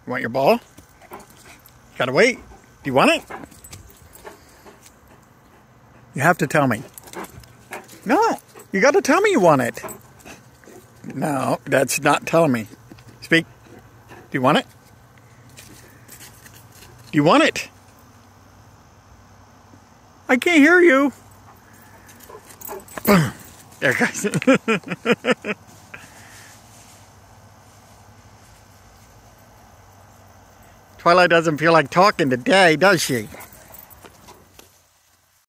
You want your ball? Gotta wait. Do you want it? You have to tell me. No, you gotta tell me you want it. No, that's not telling me. Speak. Do you want it? Do you want it? I can't hear you. There it goes. Twilight doesn't feel like talking today, does she?